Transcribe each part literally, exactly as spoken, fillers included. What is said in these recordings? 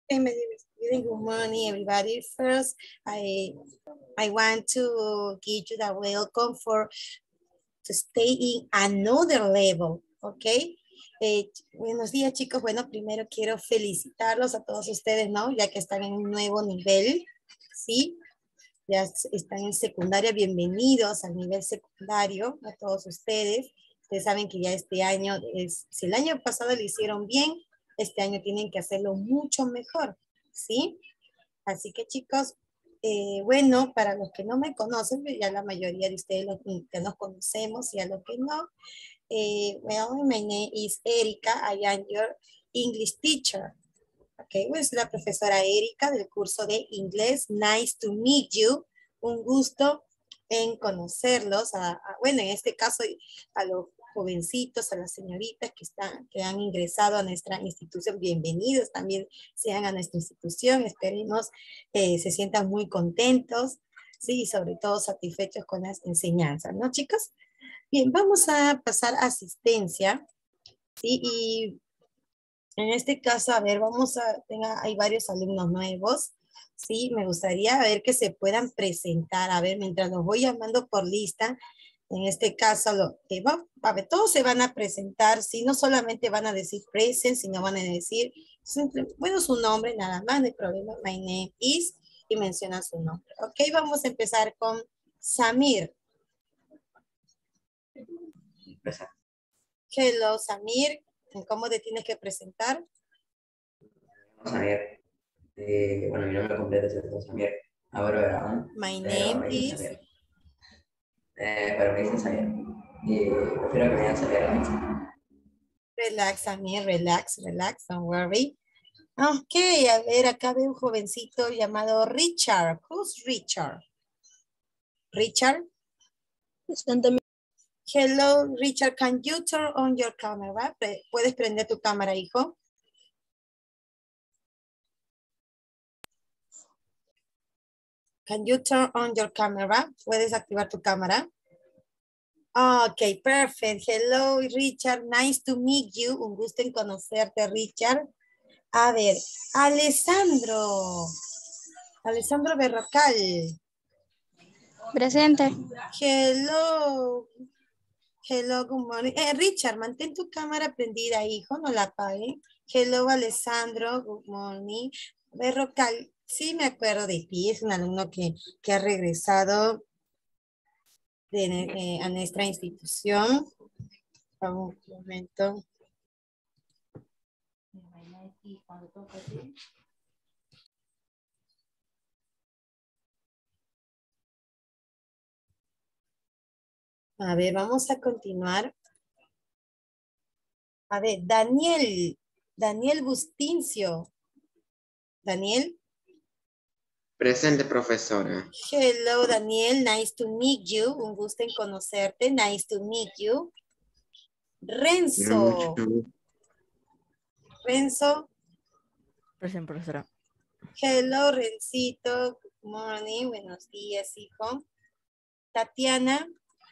Okay, my name is Judy. Good morning, everybody. First, I I want to give you the welcome for to stay in another level, okay? Eh, buenos días, chicos. Bueno, primero quiero felicitarlos a todos ustedes, ¿no? Ya que están en un nuevo nivel, ¿sí? Ya están en secundaria, bienvenidos al nivel secundario, a todos ustedes. Ustedes saben que ya este año, es, si el año pasado lo hicieron bien, este año tienen que hacerlo mucho mejor, ¿sí? Así que chicos, eh, bueno, para los que no me conocen, ya la mayoría de ustedes los, que nos conocemos y a los que no, eh, well, my name is Erika, I am your English teacher. Ok, pues la profesora Erika del curso de inglés. Nice to meet you. Un gusto en conocerlos. A, a, bueno, en este caso a los jovencitos, a las señoritas que, están, que han ingresado a nuestra institución. Bienvenidos también sean a nuestra institución. Esperemos eh, se sientan muy contentos, sí, y sobre todo satisfechos con las enseñanzas, ¿no, chicos? Bien, vamos a pasar a asistencia, ¿sí? Y en este caso, a ver, vamos a, tenga, hay varios alumnos nuevos, ¿sí? Me gustaría ver que se puedan presentar, a ver, mientras los voy llamando por lista, en este caso, lo, eh, va, a ver, todos se van a presentar, ¿sí? No solamente van a decir present, sino van a decir, simple, bueno, su nombre, nada más, no hay problema, my name is, y mencionan su nombre. Ok, vamos a empezar con Samir. Hello, Samir, ¿cómo te tienes que presentar? Samir. Eh, bueno, mi nombre completo es Samir Álvaro Aragón. My Pero name me dicen is. Samir. Eh, pero me dicen Samir. Y prefiero que me digan Samir a mí. Relax, Samir, relax, relax, don't worry. Ok, a ver, acá veo un jovencito llamado Richard. Who's Richard? Richard? Hello, Richard, can you turn on your camera? ¿Puedes prender tu cámara, hijo? Can you turn on your camera? ¿Puedes activar tu cámara? Ok, perfect. Hello, Richard. Nice to meet you. Un gusto en conocerte, Richard. A ver, Alessandro. Alessandro Berrocal. Presente. Hello. Hello, good morning. Eh, Richard, mantén tu cámara prendida, hijo, no la apague. Hello, Alessandro, good morning. Berrocal, sí me acuerdo de ti, es un alumno que, que ha regresado de, eh, a nuestra institución. Un momento. A ver, vamos a continuar. A ver, Daniel, Daniel Bustincio. Daniel. Presente, profesora. Hello, Daniel. Nice to meet you. Un gusto en conocerte. Nice to meet you. Renzo. Mucho. Renzo. Presente, profesora. Hello, Rencito. Good morning. Buenos días, hijo. Tatiana.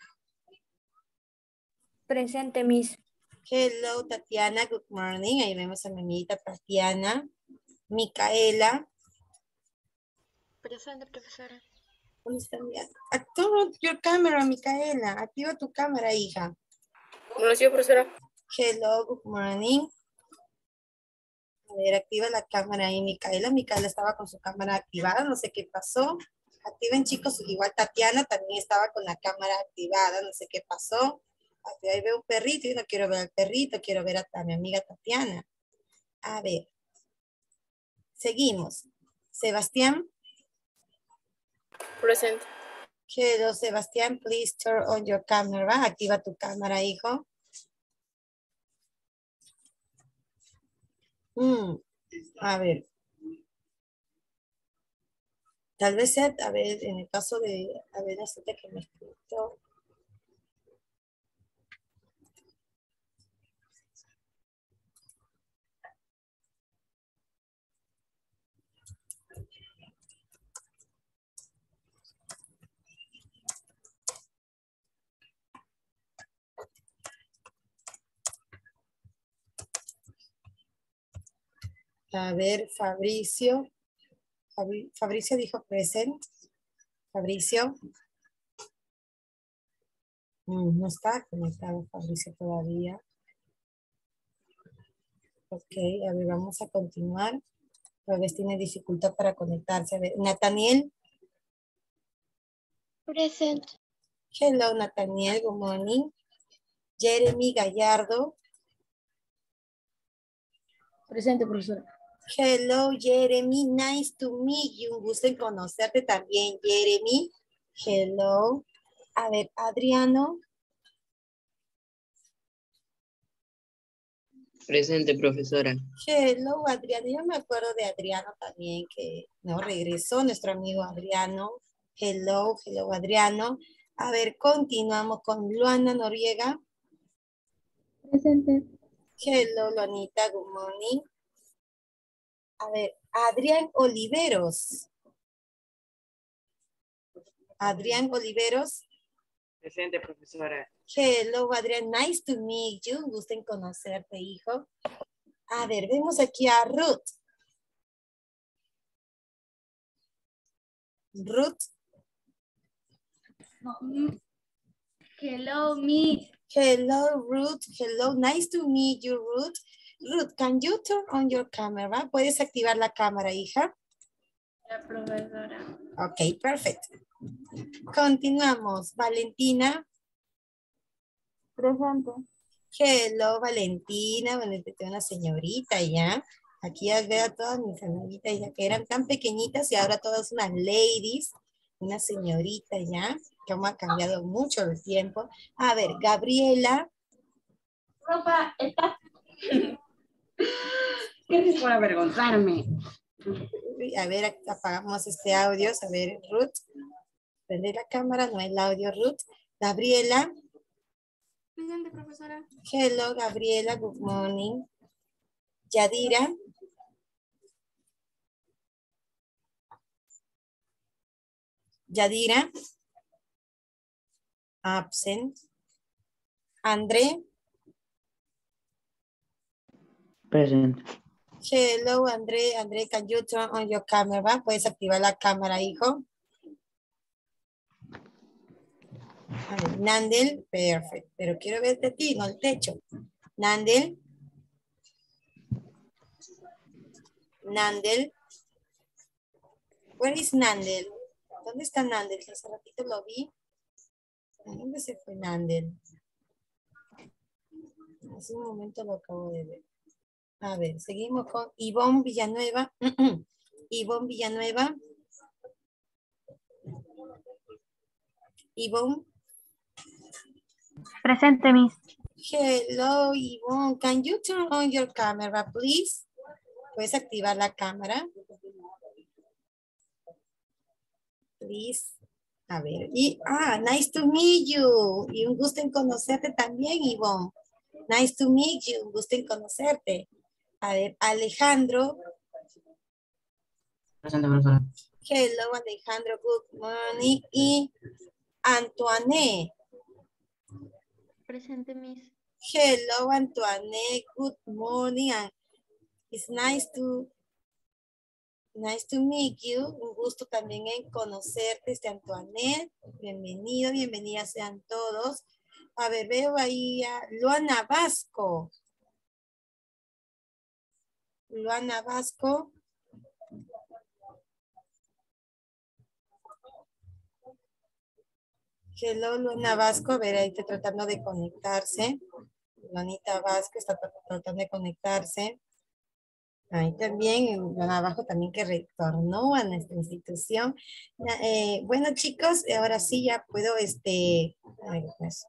Presente, Miss. Hello, Tatiana. Good morning. Ahí vemos a mi amiguita Tatiana. Micaela. Presente, profesora. ¿Dónde está mi? Activa your camera, Micaela. Activa tu cámara, hija. Buenos días, profesora. Hello, good morning. A ver, activa la cámara ahí, Micaela. Micaela estaba con su cámara activada, no sé qué pasó. Activen, chicos, igual Tatiana también estaba con la cámara activada, no sé qué pasó. Ahí veo un perrito y no quiero ver al perrito, quiero ver a, a mi amiga Tatiana. A ver. Seguimos. Sebastián. Presente. Hello, Sebastián, please turn on your camera. Activa tu cámara, hijo. Mm, a ver. Tal vez sea, a ver, en el caso de, a ver, hasta que me escrito. A ver, Fabricio. Fabri- Fabricio dijo present. Fabricio. Mm, no está conectado Fabricio todavía. Ok, a ver, vamos a continuar. Tal vez tiene dificultad para conectarse. A ver, Nathaniel. Present. Hello, Nathaniel. Good morning. Jeremy Gallardo. Presente, profesora. Hello, Jeremy. Nice to meet you. Un gusto en conocerte también, Jeremy. Hello. A ver, Adriano. Presente, profesora. Hello, Adriano. Yo me acuerdo de Adriano también, que no regresó nuestro amigo Adriano. Hello, hello, Adriano. A ver, continuamos con Luana Noriega. Presente. Hello, Luanita. Good morning. A ver, Adrián Oliveros. Adrián Oliveros. Presente, profesora. Hello, Adrián. Nice to meet you. Un gusto en conocerte, hijo. A ver, vemos aquí a Ruth. Ruth. Hello, Miss. Hello, Ruth. Hello. Nice to meet you, Ruth. Ruth, can you turn on your camera? ¿Puedes activar la cámara, hija? La profesora. Ok, perfecto. Continuamos. Valentina. Presente. Hello, Valentina. Bueno, tengo una señorita ya. Aquí ya veo a todas mis amiguitas ya que eran tan pequeñitas y ahora todas unas ladies. Una señorita ya. Cómo ha cambiado mucho el tiempo. A ver, Gabriela. Ropa, está. Gracias por avergonzarme. A ver, apagamos este audio. A ver, Ruth. Prende la cámara, no el audio, Ruth. Gabriela. Presente, profesora. Hello, Gabriela. Good morning. Yadira. Yadira. Absent. André. Presente. Hello, André. André, can you turn on your camera? ¿Puedes activar la cámara, hijo? A ver, Nandel, perfecto. Pero quiero verte a ti, no el techo. Nandel. Nandel. Where is Nandel? ¿Dónde está Nandel? Hace ratito lo vi. ¿A dónde se fue Nandel? Hace un momento lo acabo de ver. A ver, seguimos con Ivonne Villanueva. Ivonne Villanueva. Ivonne. Presente, Miss. Hello, Ivonne. Can you turn on your camera, please? ¿Puedes activar la cámara? Please. A ver. Y, ah, nice to meet you. Y un gusto en conocerte también, Ivonne. Nice to meet you. Un gusto en conocerte. A ver, Alejandro. Presente, profesora. Hello, Alejandro. Good morning. Y Antoine. Presente, Miss. Hello, Antoine. Good morning. And it's nice to nice to meet you. Un gusto también en conocerte, este Antoine. Bienvenido, bienvenidas sean todos. A ver, veo ahí a Luana Vasco. Luana Vasco. Hello, Luana Vasco. A ver, ahí está tratando de conectarse. Luanita Vasco está tratando de conectarse. Ahí también, Luana Vasco también que retornó a nuestra institución. Eh, bueno, chicos, ahora sí ya puedo, este, ay, pues,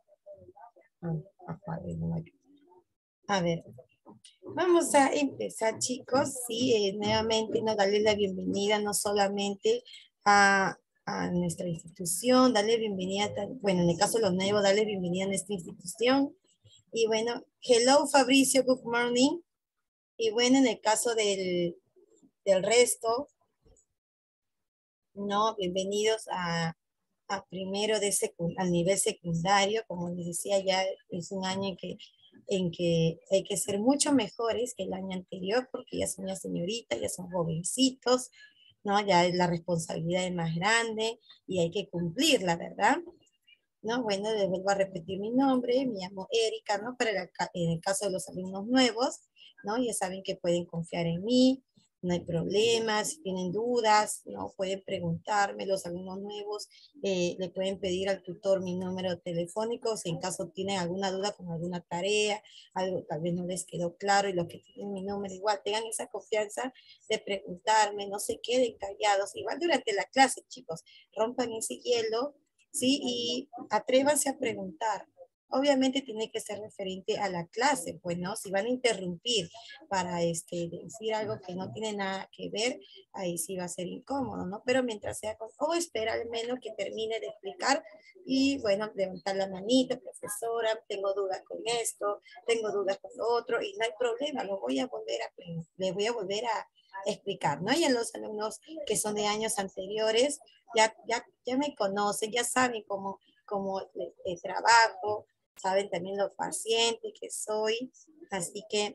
a ver, vamos a empezar, chicos. Sí, eh, nuevamente, no darle la bienvenida no solamente a, a nuestra institución, darle bienvenida, bueno, en el caso de los nuevos, darle bienvenida a nuestra institución. Y bueno, hello Fabricio, good morning. Y bueno, en el caso del, del resto, no, bienvenidos a, a primero de secund, al nivel secundario. Como les decía, ya es un año en que en que hay que ser mucho mejores que el año anterior porque ya son ya señoritas, ya son jovencitos, ¿no? Ya la responsabilidad es más grande y hay que cumplirla, ¿verdad? ¿No? Bueno, les vuelvo a repetir mi nombre, me llamo Erika, ¿no? Para el, en el caso de los alumnos nuevos, ¿no? Ya saben que pueden confiar en mí, no hay problemas, si tienen dudas, ¿no? Pueden preguntarme, los alumnos nuevos, eh, le pueden pedir al tutor mi número telefónico, si en caso tienen alguna duda con alguna tarea, algo tal vez no les quedó claro, y los que tienen mi número igual, tengan esa confianza de preguntarme, no se queden callados, igual durante la clase, chicos, rompan ese hielo, ¿sí? Y atrévanse a preguntar. Obviamente tiene que ser referente a la clase, pues, ¿no? Si van a interrumpir para este, decir algo que no tiene nada que ver, ahí sí va a ser incómodo, ¿no? Pero mientras sea, con, o espera al menos que termine de explicar y, bueno, levantar la manita, profesora, tengo dudas con esto, tengo dudas con lo otro, y no hay problema, lo voy a volver a, le voy a volver a explicar, ¿no? Y a los alumnos que son de años anteriores, ya, ya, ya me conocen, ya saben cómo, cómo eh, eh, trabajo, saben también lo paciente que soy, así que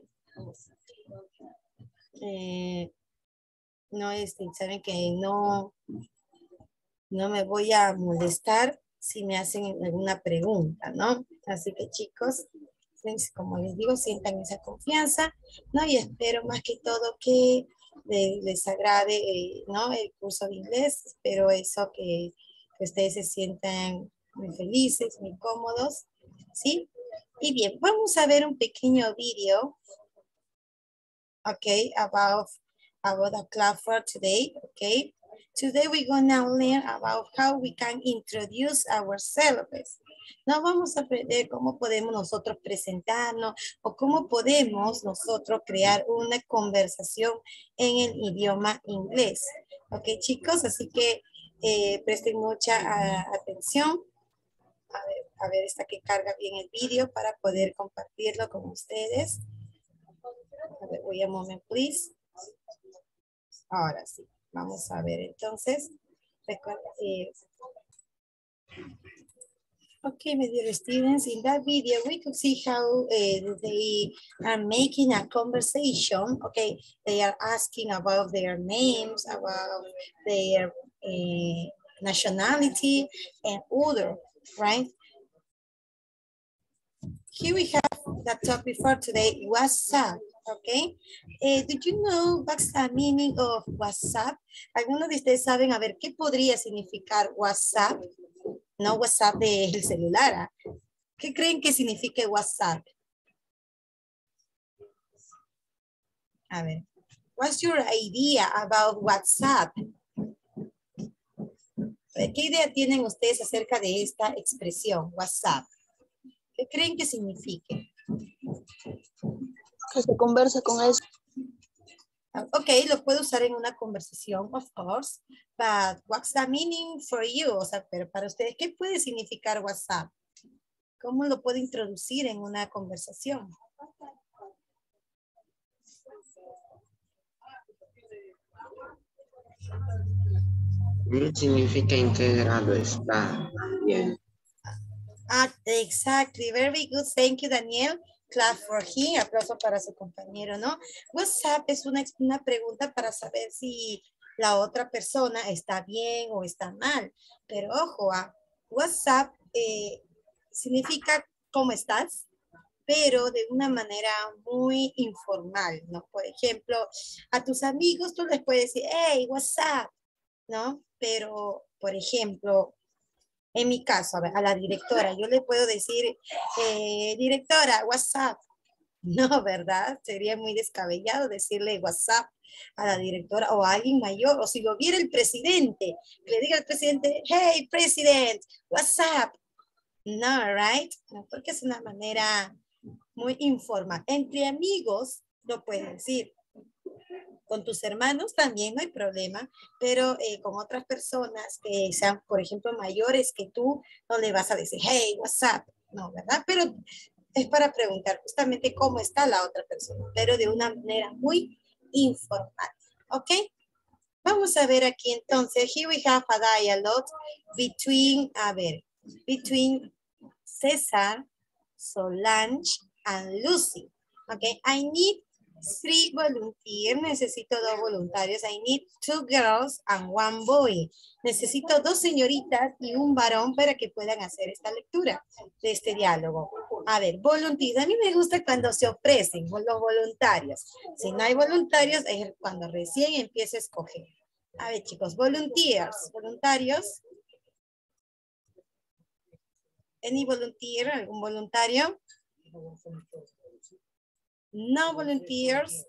eh, no, este, saben que no, no me voy a molestar si me hacen alguna pregunta, ¿no? Así que chicos, pues, como les digo, sientan esa confianza, ¿no? Y espero más que todo que les, les agrade, eh, ¿no? El curso de inglés, espero eso, que, que ustedes se sientan muy felices, muy cómodos, ¿sí? Y bien, vamos a ver un pequeño video, okay, about, about the class for today, okay? Today we're gonna learn about how we can introduce ourselves. No vamos a aprender cómo podemos nosotros presentarnos o cómo podemos nosotros crear una conversación en el idioma inglés. Ok, chicos, así que eh, presten mucha uh, atención. A ver, a ver, esta que carga bien el vídeo para poder compartirlo con ustedes. A ver, wait a moment, please. Ahora sí, vamos a ver entonces. Recuerda, eh, okay, my dear students, in that video, we could see how uh, they are making a conversation. Okay, they are asking about their names, about their uh, nationality, and other, right? Here we have the topic for today, WhatsApp, okay? Uh, do you know what's the meaning of WhatsApp? ¿Algunos de ustedes saben, a ver, qué podría significar WhatsApp? No WhatsApp del celular. ¿eh? ¿Qué creen que significa WhatsApp? A ver, what's your idea about WhatsApp? ¿Qué idea tienen ustedes acerca de esta expresión, WhatsApp? ¿Qué creen que signifique? Que se conversa con eso. Ok, lo puedo usar en una conversación, of course, but what's the meaning for you? O sea, pero para ustedes, ¿qué puede significar WhatsApp? ¿Cómo lo puedo introducir en una conversación? Significa integrado, está bien. Ah, exactly, very good, thank you, Daniel. Clap for him, aplauso para su compañero, ¿no? WhatsApp es una, una pregunta para saber si la otra persona está bien o está mal. Pero ojo, ¿ah? WhatsApp eh, significa ¿cómo estás? Pero de una manera muy informal, ¿no? Por ejemplo, a tus amigos tú les puedes decir, hey, WhatsApp, ¿no? Pero, por ejemplo, en mi caso, a, ver, a la directora, yo le puedo decir, eh, directora, WhatsApp. No, ¿verdad? Sería muy descabellado decirle WhatsApp a la directora o a alguien mayor, o si lo viera el presidente, le diga al presidente, hey, president, WhatsApp. No, right? No, porque es una manera muy informal. Entre amigos lo puedes decir. Con tus hermanos también no hay problema, pero eh, con otras personas que sean, por ejemplo, mayores que tú, no le vas a decir, hey, what's up? No, ¿verdad? Pero es para preguntar justamente cómo está la otra persona, pero de una manera muy informal, ¿ok? Vamos a ver aquí entonces, here we have a dialogue between, a ver, between César, Solange, and Lucy. Okay, I need three volunteers. Necesito dos voluntarios. I need two girls and one boy. Necesito dos señoritas y un varón para que puedan hacer esta lectura de este diálogo. A ver, voluntarios. A mí me gusta cuando se ofrecen los voluntarios. Si no hay voluntarios, es cuando recién empieza a escoger. A ver, chicos, volunteers, voluntarios. Any volunteer, algún voluntario? No volunteers.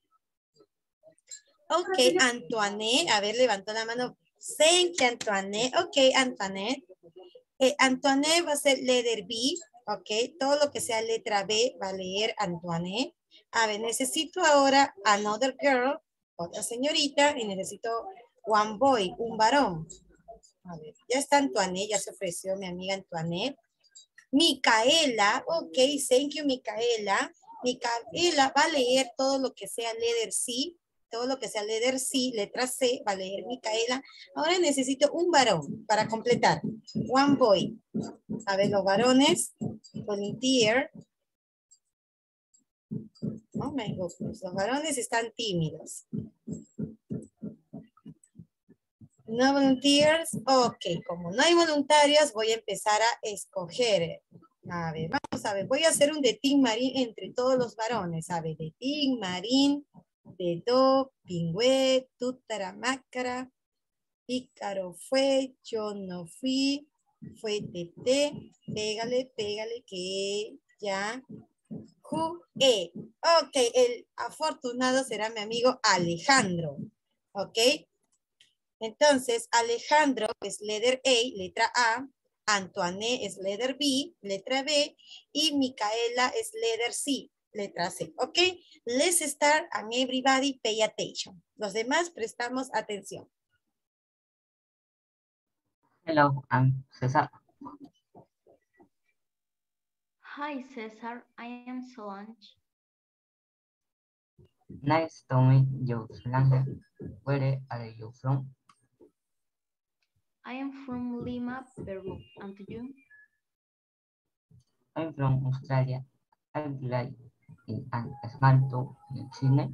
Ok, Antoinette. A ver, levantó la mano. Thank you, Antoinette. Ok, Antoinette. Eh, Antoinette va a ser letter B. Ok, todo lo que sea letra B va a leer Antoinette. A ver, necesito ahora another girl, otra señorita, y necesito one boy, un varón. A ver, ya está Antoinette, ya se ofreció mi amiga Antoinette. Micaela, ok, thank you, Micaela. Micaela va a leer todo lo que sea letter C, todo lo que sea letter C, letra C, va a leer Micaela. Ahora necesito un varón para completar. One boy. A ver, los varones, volunteer. Oh my goodness, los varones están tímidos. No volunteers. Ok, como no hay voluntarios, voy a empezar a escoger. A ver, vamos a ver. Voy a hacer un de Team Marín entre todos los varones. A ver, de Team Marín, de Do, Pingüe, Tutaramácara, Pícaro fue, yo no fui, fue Tete, pégale, pégale, que ya. Who, e. Ok, el afortunado será mi amigo Alejandro. Ok. Entonces, Alejandro es letter A, letra A. Antoine es letter B, letra B. Y Micaela es letter C, letra C. Ok. Let's start and everybody pay attention. Los demás prestamos atención. Hello, I'm Cesar. Hi, Cesar. I am Solange. Nice to meet you, Solange. Where are you from? I am from Lima, Peru. And you? I'm from Australia. I'd like in an small town in Sydney.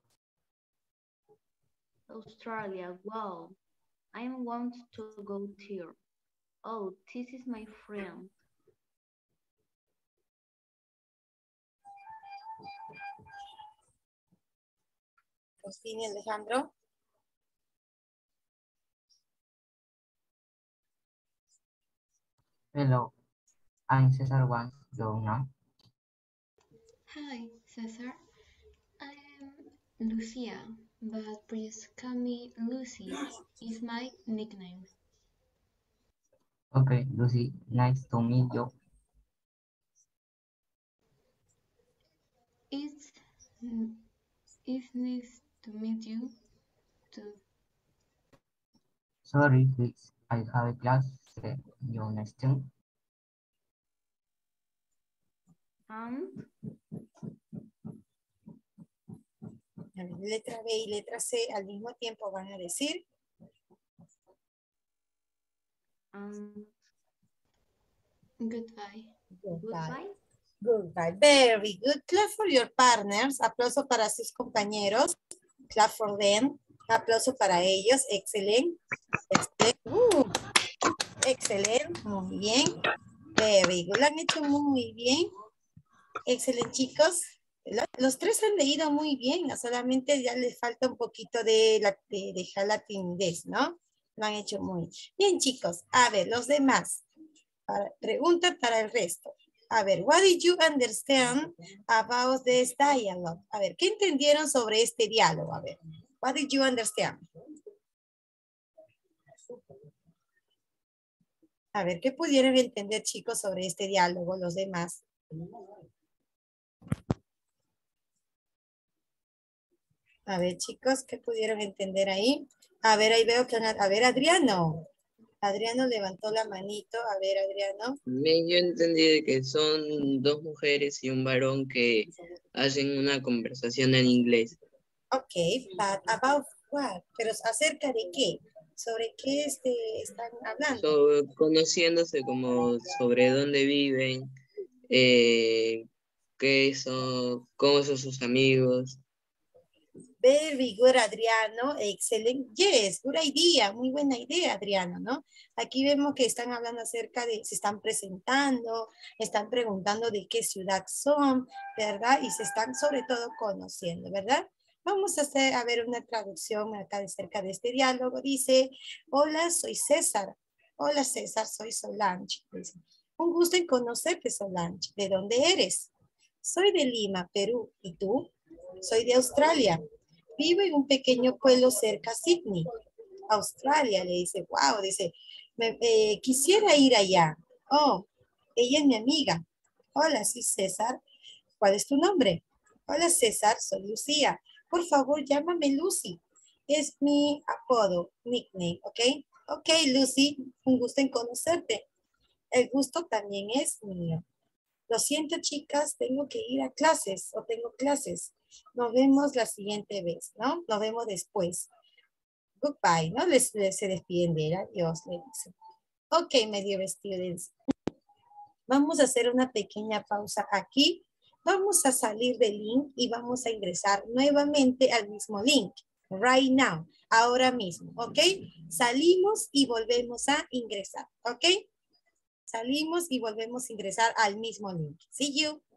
Australia. Wow. I want to go there. Oh, this is my friend. Cristina, Alejandro. Hello, I'm Cesar once you know. Hi, Cesar. I am Lucia, but please call me Lucy. Is my nickname. Okay, Lucy, nice to meet you. It's, it's nice to meet you too. Sorry, please. I have a class. See you next time. And? Letra B y letra C al mismo tiempo van a decir. And goodbye. Goodbye. Goodbye. Very good. Clap for your partners. Aplauso para sus compañeros. Clap for them. Aplauso para ellos. Excelente. Excelente. Uh, excelente. Muy bien. Very good. Lo han hecho muy bien. Excelente, chicos. Los tres han leído muy bien. Solamente ya les falta un poquito de, la, de dejar la timidez, ¿no? Lo han hecho muy bien, chicos. A ver, los demás. Pregunta para el resto. A ver, what did you understand about this dialogue? A ver, ¿qué entendieron sobre este diálogo? A ver, what did you understand? A ver, ¿qué pudieron entender, chicos, sobre este diálogo, los demás? A ver, chicos, ¿qué pudieron entender ahí? A ver, ahí veo que... A ver, Adriano. Adriano levantó la manito. A ver, Adriano. Yo entendí que son dos mujeres y un varón que hacen una conversación en inglés. Ok, but about what? Pero ¿acerca de qué? ¿Sobre qué este, están hablando? So, conociéndose como sobre dónde viven, eh, qué son, cómo son sus amigos. Very good, Adriano. Excelente. Yes, good idea. Muy buena idea, Adriano, ¿no? Aquí vemos que están hablando acerca de, se están presentando, están preguntando de qué ciudad son, ¿verdad? Y se están sobre todo conociendo, ¿verdad? Vamos a hacer, a ver una traducción acá de cerca de este diálogo. Dice, hola, soy César. Hola, César, soy Solange. Dice, un gusto en conocerte, Solange. ¿De dónde eres? Soy de Lima, Perú. ¿Y tú? Soy de Australia. Vivo en un pequeño pueblo cerca a Sydney, Australia. Le dice, wow, dice, me, eh, quisiera ir allá. Oh, ella es mi amiga. Hola, soy César. ¿Cuál es tu nombre? Hola, César, soy Lucía. Por favor, llámame Lucy. Es mi apodo, nickname, ¿ok? Ok, Lucy, un gusto en conocerte. El gusto también es mío. Lo siento, chicas, tengo que ir a clases o tengo clases. Nos vemos la siguiente vez, ¿no? Nos vemos después. Goodbye, ¿no? Les, les se despiden de él. Adiós, le dicen. Ok, my dear students. Vamos a hacer una pequeña pausa aquí. Vamos a salir del link y vamos a ingresar nuevamente al mismo link. Right now, ahora mismo, ¿ok? Salimos y volvemos a ingresar, ¿ok? Salimos y volvemos a ingresar al mismo link. See you.